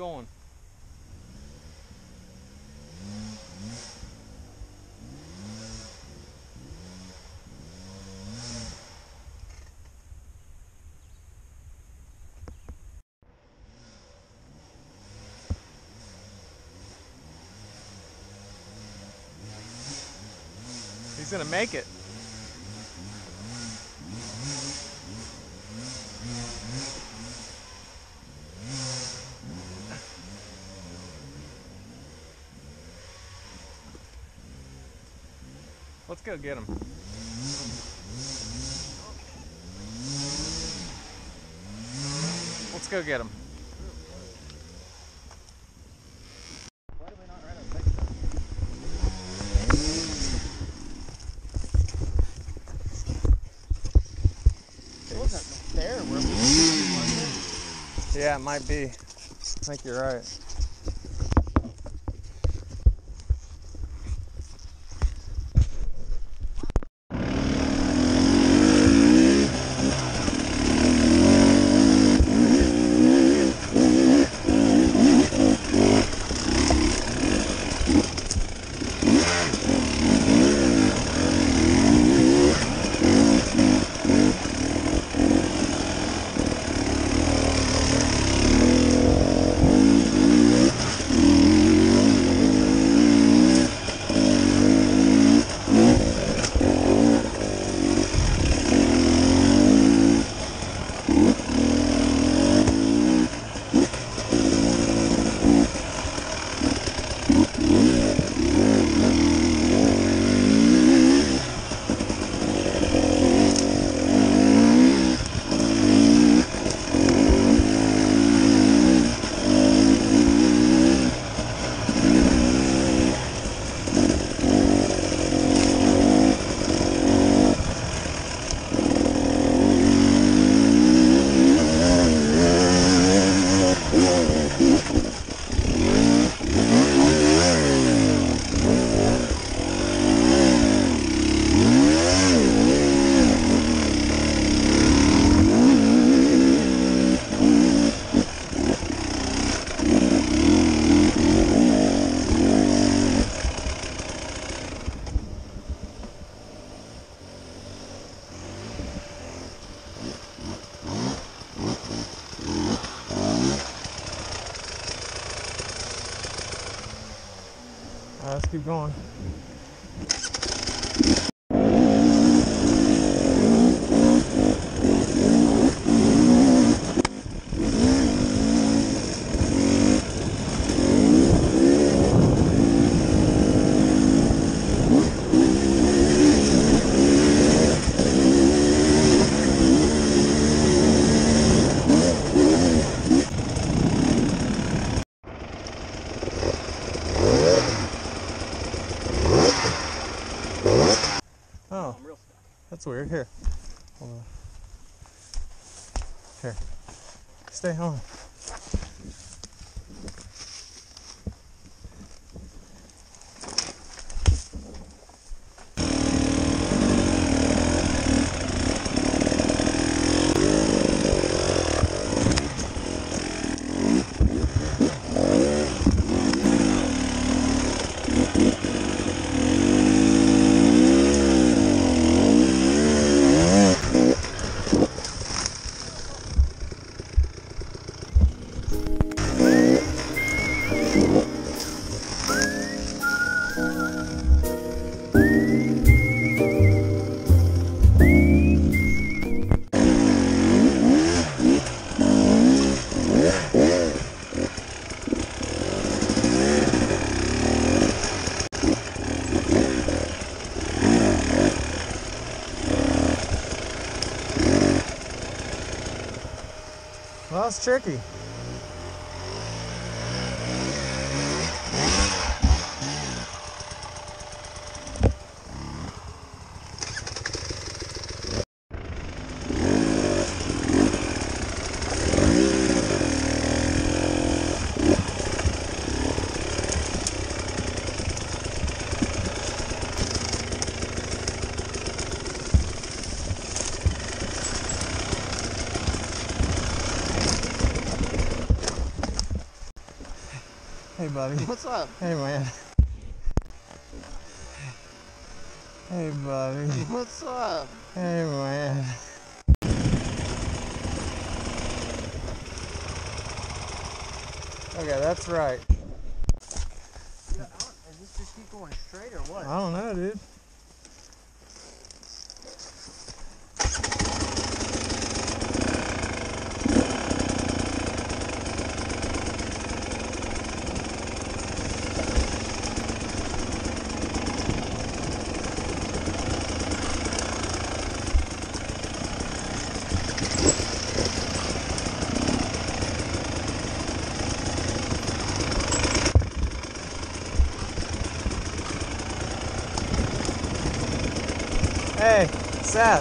going. He's gonna make it. Let's go get him. Let's go get him. Why do we not ride a bike stuff? It wasn't there where we were. Yeah, it might be. I think you're right. Let's keep going. Oh, that's weird. Here. Hold on. Here. Stay on. Well, it's tricky. Hey, buddy. What's up? Hey, man. Hey, buddy. What's up? Hey, man. Okay, that's right. Yeah, is this just keep going straight or what? I don't know, dude. Hey, Seth.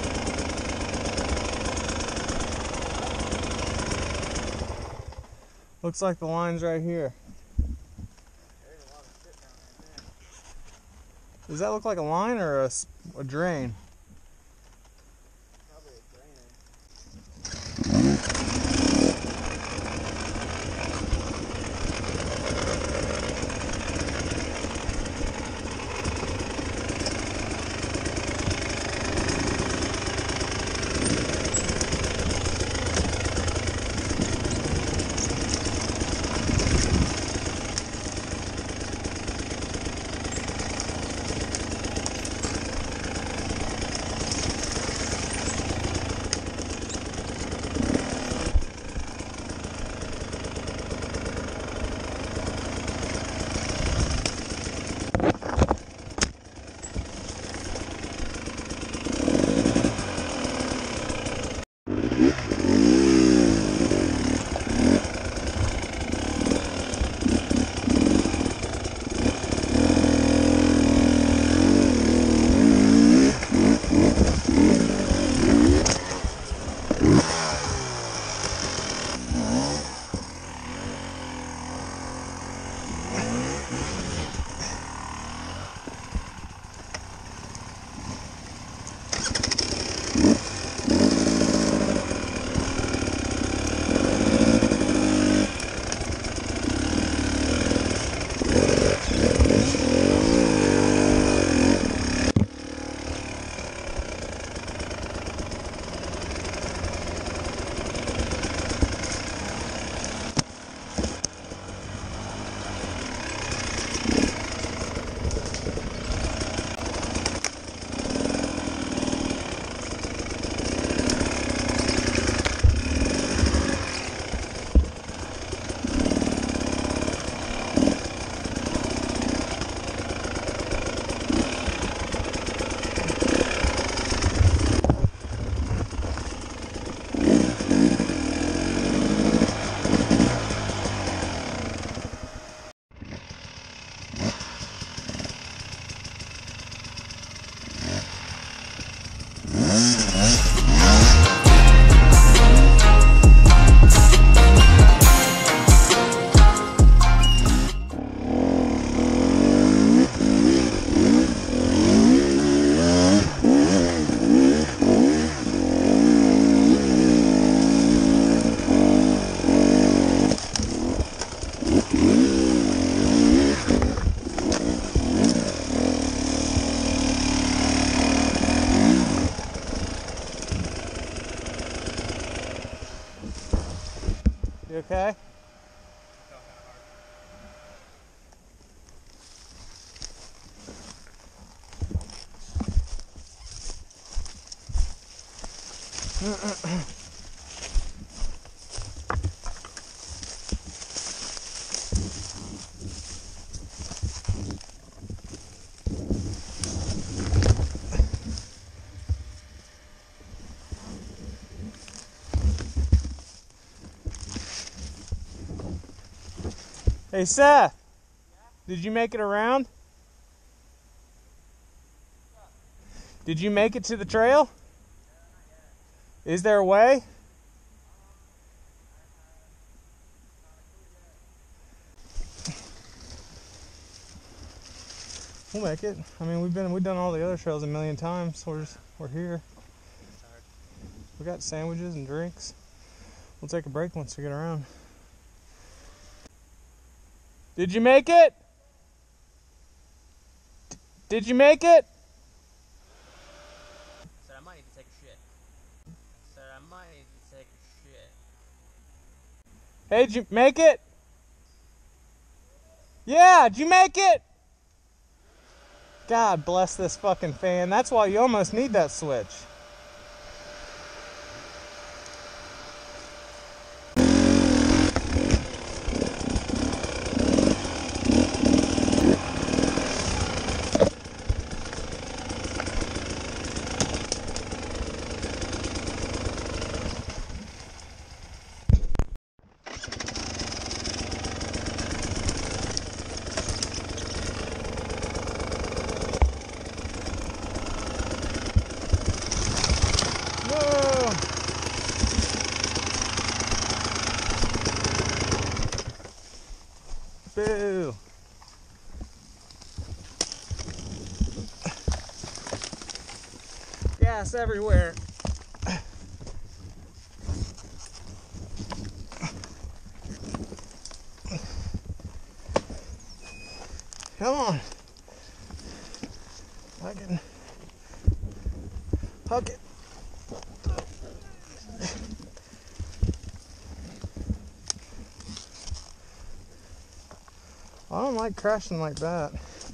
Looks like the line's right here. There's a lot of shit down there, too. Does that look like a line or a drain? Probably a drainer. You okay? Hey, Seth. Did you make it around? Did you make it to the trail? Is there a way? We'll make it. I mean, we've done all the other trails a million times. We're here. We got sandwiches and drinks. We'll take a break once we get around. Did you make it? Did you make it? Said I might need to take a shit. Said I might need to take a shit. Hey, did you make it? Yeah, did you make it? God bless this fucking fan. That's why you almost need that switch. Whoa! Boo! Gas everywhere. Come on. I can hook it. I don't like crashing like that.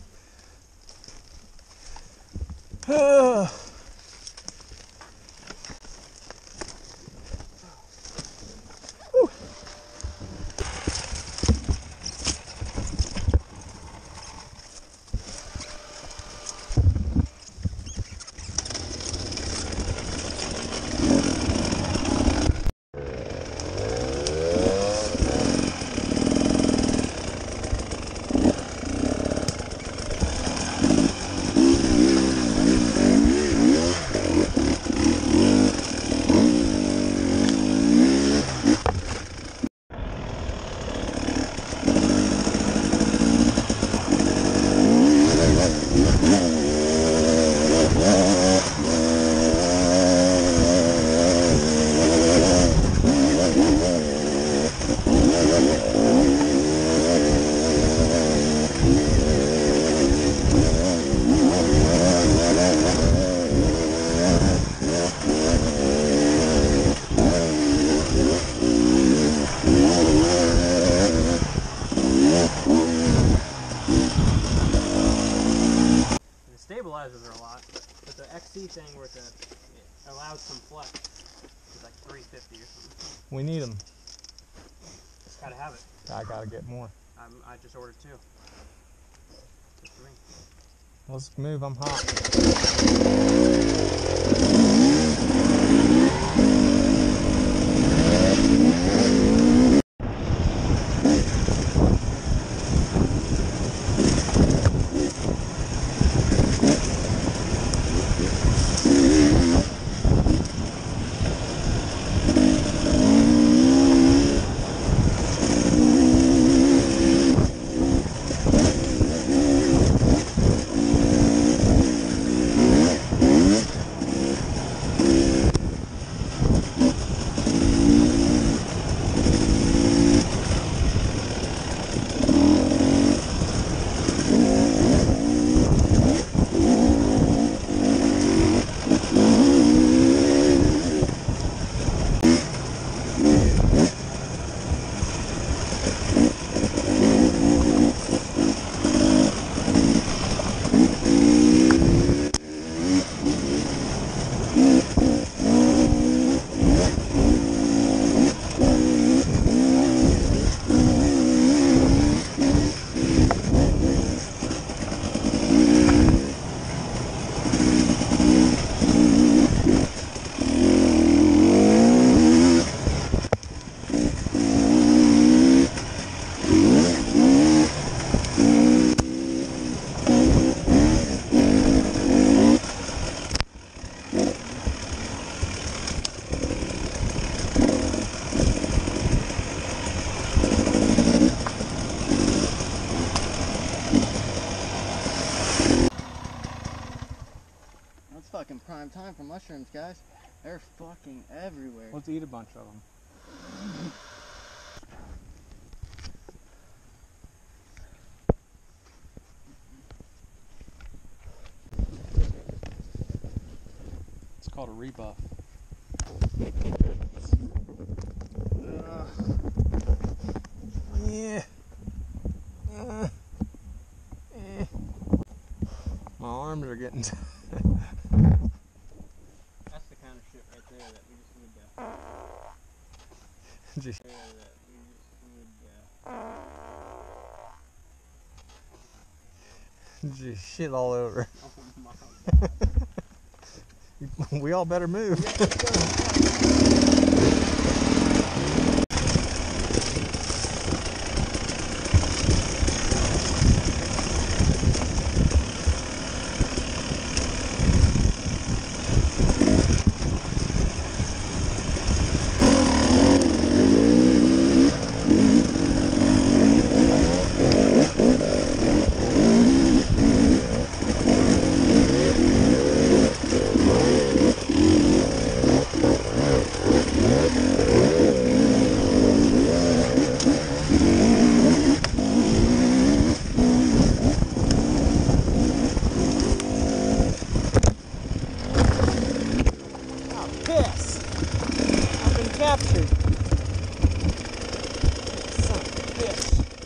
Stabilizers are a lot, but the XC thing where it allows some flex is like $350 or something. We need them. Just gotta have it. I gotta get more. I just ordered 2. Just for me. Let's move, I'm hot. Fucking prime time for mushrooms, guys. They're fucking everywhere. Let's eat a bunch of them. called a rebuff. Yeah. My arms are getting. That's the kind of shit right there that we just need to. Just That we just need to. shit all over. Oh my God. We all better move. Piss! I've been captured. Son of a bitch.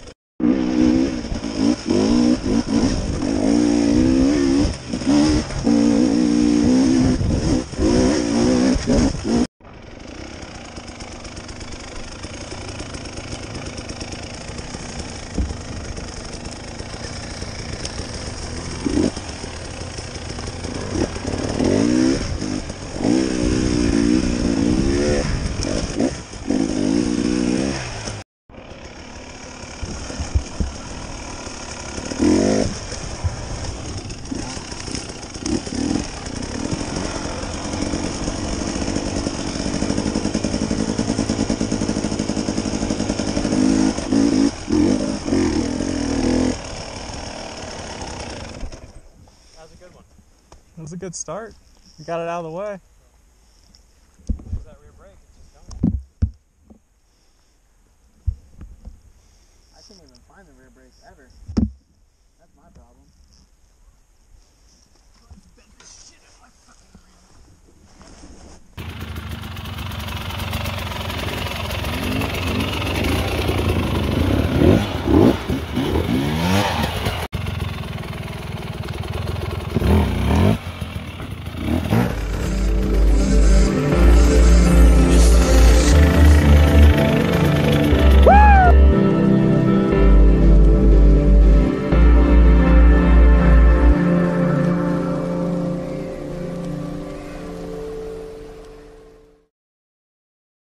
That was a good one. It was a good start. We got it out of the way. There's that rear brake. It's just going. I can't even find the rear brakes ever. That's my problem.